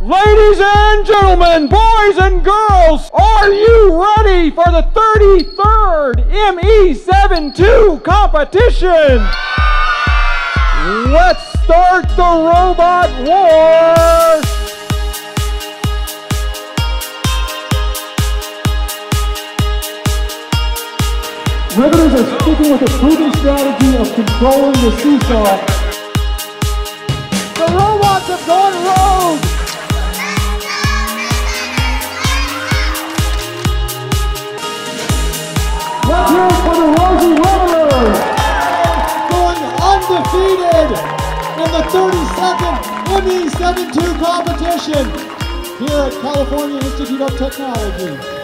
Ladies and gentlemen, boys and girls, are you ready for the 33rd ME72 competition? Let's start the robot war! Riveters are sticking with a proven strategy of controlling the seesaw. The robots have gone rogue! Let's hear it for the Rosie Riveters! Going undefeated in the 32nd ME72 competition here at California Institute of Technology.